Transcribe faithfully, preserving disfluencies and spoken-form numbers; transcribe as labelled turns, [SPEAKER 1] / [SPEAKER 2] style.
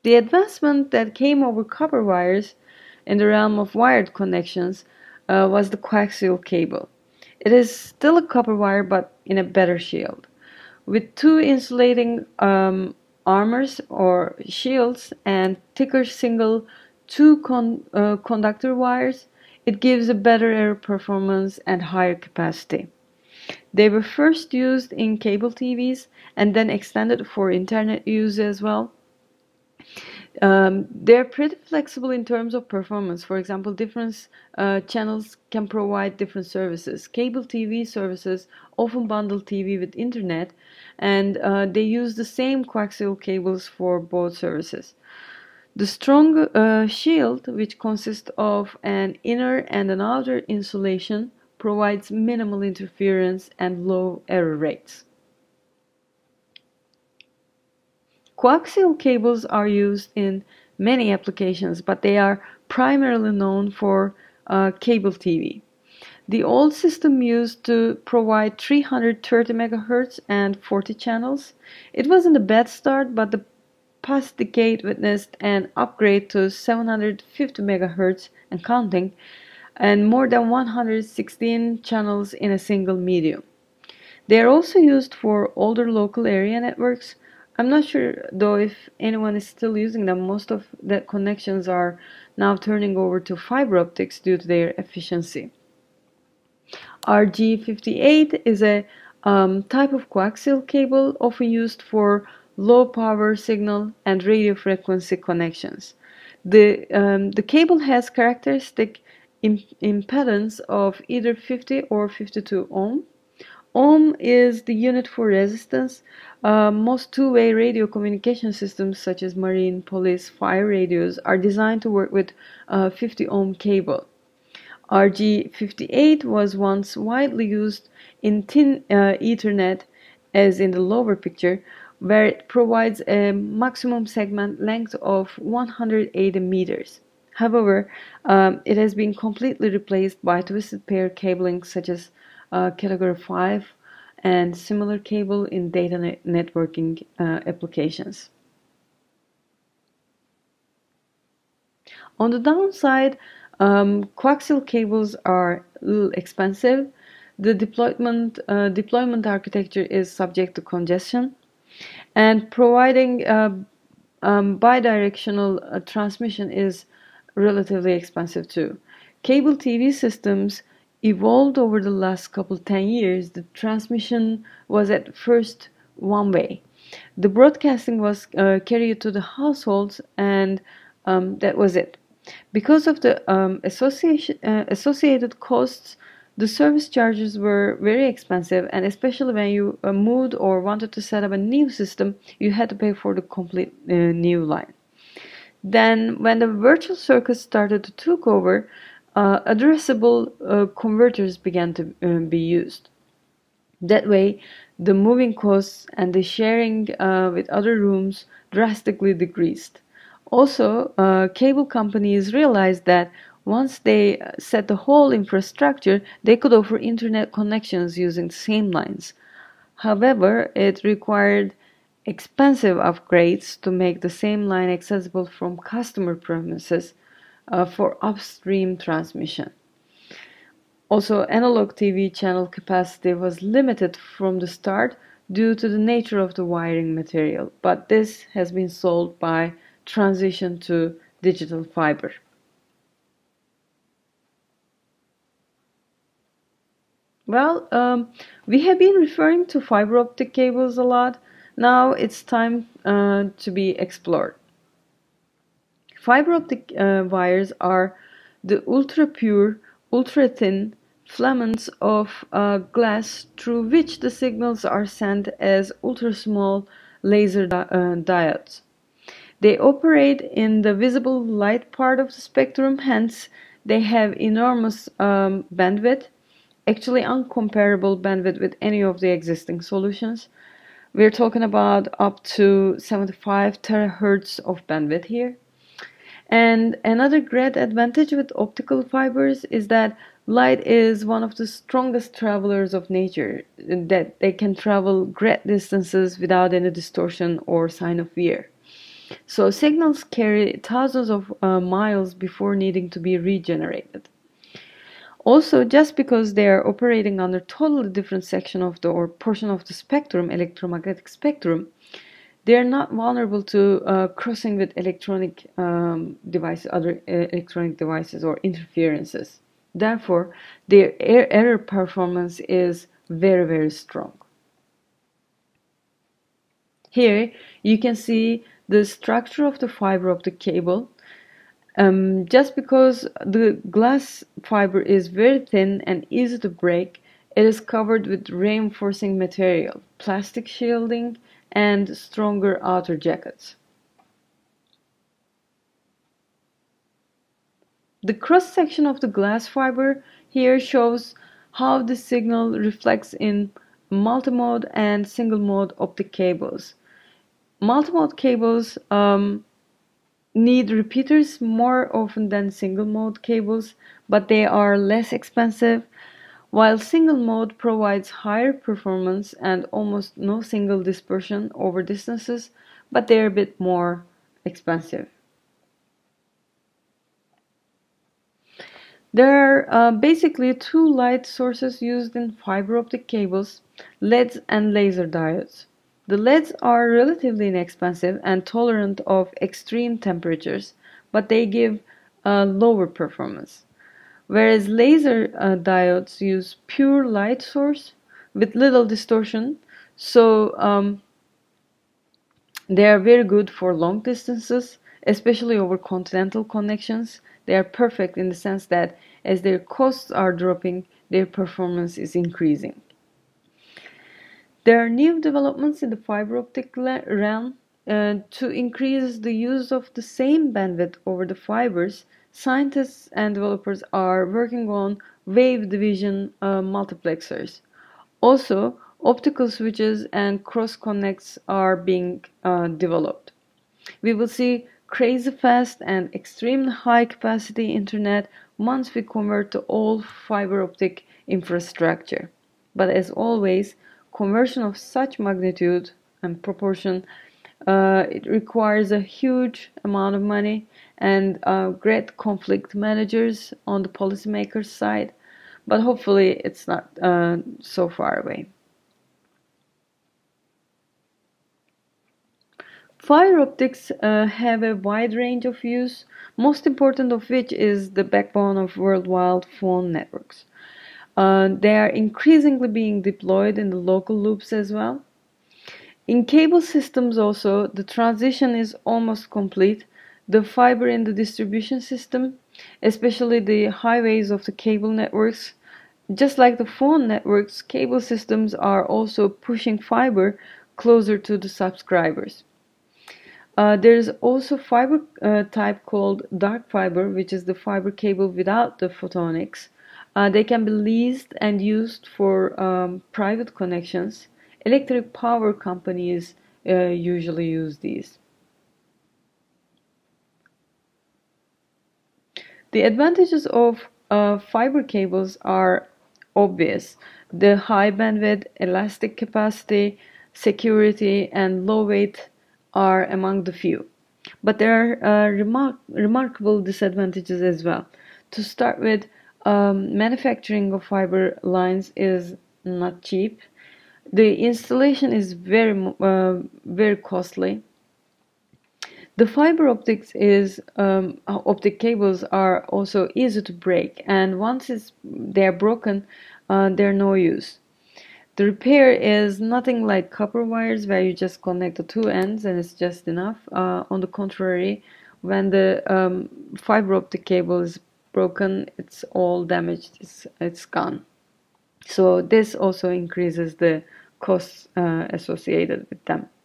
[SPEAKER 1] The advancement that came over copper wires in the realm of wired connections uh, was the coaxial cable. It is still a copper wire but in a better shield. With two insulating um, armors or shields and thicker single two con uh, conductor wires, it gives a better air performance and higher capacity. They were first used in cable T Vs and then extended for internet use as well. Um, they're pretty flexible in terms of performance. For example, different uh, channels can provide different services. Cable T V services often bundle T V with internet, and uh, they use the same coaxial cables for both services. The strong uh, shield, which consists of an inner and an outer insulation, provides minimal interference and low error rates. Coaxial cables are used in many applications, but they are primarily known for uh, cable T V. The old system used to provide three hundred thirty megahertz and forty channels. It wasn't a bad start, but the past decade witnessed an upgrade to seven hundred fifty megahertz and counting, and more than one hundred sixteen channels in a single medium. They are also used for older local area networks. I'm not sure though if anyone is still using them. Most of the connections are now turning over to fiber optics due to their efficiency. R G fifty-eight is a um, type of coaxial cable often used for low power signal and radio frequency connections. The, um, the cable has characteristic impedance of either fifty or fifty-two ohm. Ohm is the unit for resistance. Uh, most two-way radio communication systems such as marine, police, fire radios are designed to work with uh, fifty ohm cable. R G fifty-eight was once widely used in thin uh, Ethernet, as in the lower picture, where it provides a maximum segment length of one hundred eighty meters. However, um, it has been completely replaced by twisted pair cabling such as uh, category five and similar cable in data net networking uh, applications. On the downside, um, coaxial cables are a little expensive. The deployment, uh, deployment architecture is subject to congestion, and providing uh, um, bidirectional uh, transmission is relatively expensive too. Cable T V systems evolved over the last couple ten years. The transmission was at first one way. The broadcasting was uh, carried to the households, and um, that was it. Because of the um, association, uh, associated costs, the service charges were very expensive, and especially when you uh, moved or wanted to set up a new system, you had to pay for the complete uh, new line. Then, when the virtual circuits started to take over, uh, addressable uh, converters began to uh, be used. That way, the moving costs and the sharing uh, with other rooms drastically decreased. Also, uh, cable companies realized that once they set the whole infrastructure, they could offer internet connections using the same lines. However, it required expensive upgrades to make the same line accessible from customer premises uh, for upstream transmission. Also, analog T V channel capacity was limited from the start due to the nature of the wiring material, but this has been solved by transition to digital fiber. Well, um, we have been referring to fiber optic cables a lot. Now it's time uh, to be explored. Fiber optic uh, wires are the ultra pure, ultra thin filaments of uh, glass through which the signals are sent as ultra small laser di uh, diodes. They operate in the visible light part of the spectrum, hence they have enormous um, bandwidth, actually uncomparable bandwidth with any of the existing solutions. We're talking about up to seventy-five terahertz of bandwidth here. And another great advantage with optical fibers is that light is one of the strongest travelers of nature, that they can travel great distances without any distortion or sign of wear. So signals carry thousands of uh, miles before needing to be regenerated. Also, just because they are operating on a totally different section of the or portion of the spectrum, electromagnetic spectrum, they are not vulnerable to uh, crossing with electronic um, devices, other uh, electronic devices or interferences. Therefore, their er error performance is very, very strong. Here you can see the structure of the fiber optic cable. Um, just because the glass fiber is very thin and easy to break, it is covered with reinforcing material, plastic shielding, and stronger outer jackets. The cross section of the glass fiber here shows how the signal reflects in multimode and single mode optic cables. Multimode cables um, need repeaters more often than single mode cables, but they are less expensive, while single mode provides higher performance and almost no signal dispersion over distances, but they're a bit more expensive. There are uh, basically two light sources used in fiber optic cables, L E Ds and laser diodes. The L E Ds are relatively inexpensive and tolerant of extreme temperatures, but they give a lower performance. Whereas laser uh, diodes use pure light source with little distortion, so um, they are very good for long distances, especially over continental connections. They are perfect in the sense that as their costs are dropping, their performance is increasing. There are new developments in the fiber optic realm uh, to increase the use of the same bandwidth over the fibers. Scientists and developers are working on wave division uh, multiplexers. Also, optical switches and cross connects are being uh, developed. We will see crazy fast and extremely high capacity internet once we convert to all fiber optic infrastructure. But as always, conversion of such magnitude and proportion uh, it requires a huge amount of money and uh, great conflict managers on the policymakers side, but hopefully it's not uh, so far away. Fiber optics uh, have a wide range of use, most important of which is the backbone of worldwide phone networks. Uh, they are increasingly being deployed in the local loops as well. In cable systems also, the transition is almost complete. The fiber in the distribution system, especially the highways of the cable networks, just like the phone networks, cable systems are also pushing fiber closer to the subscribers. Uh, there is also fiber uh, type called dark fiber, which is the fiber cable without the photonics. Uh, they can be leased and used for um, private connections. Electric power companies uh, usually use these. The advantages of uh, fiber cables are obvious. The high bandwidth, elastic capacity, security, and low weight are among the few. But there are uh, remar remarkable disadvantages as well. To start with, um, manufacturing of fiber lines is not cheap. The installation is very, uh, very costly. The fiber optics is um, optic cables are also easy to break, and once it's, they're broken, uh, they're no use. The repair is nothing like copper wires where you just connect the two ends and it's just enough. Uh, on the contrary, when the um, fiber optic cable is broken, it's all damaged, it's, it's gone. So this also increases the costs uh, associated with them.